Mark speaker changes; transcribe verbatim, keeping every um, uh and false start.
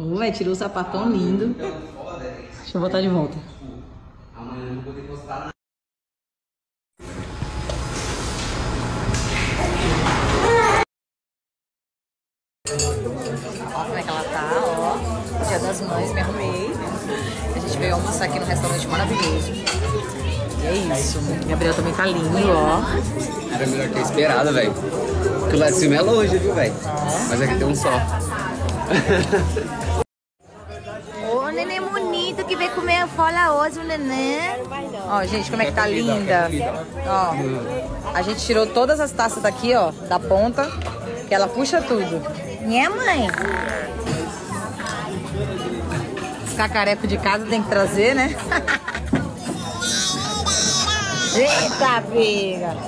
Speaker 1: Ô, velho, tirou o sapatão lindo. Deixa eu botar de volta.
Speaker 2: Amanhã eu não vou poder mostrar nada.
Speaker 1: Ó como é que ela tá, ó. Dia das Mães, me arrumei. A gente veio almoçar aqui no restaurante maravilhoso. E é isso. Gabriel também tá lindo, ó.
Speaker 2: Era melhor ter esperado, velho. Porque lá de cima é longe, viu, velho? Mas aqui tem um só.
Speaker 1: Ô, neném bonito que veio comer fora hoje, o neném. Ó, gente, como é que tá linda. Ó, a gente tirou todas as taças daqui, ó, da ponta, que ela puxa tudo. Minha mãe. Os cacarecos de casa tem que trazer, né? Eita, filha.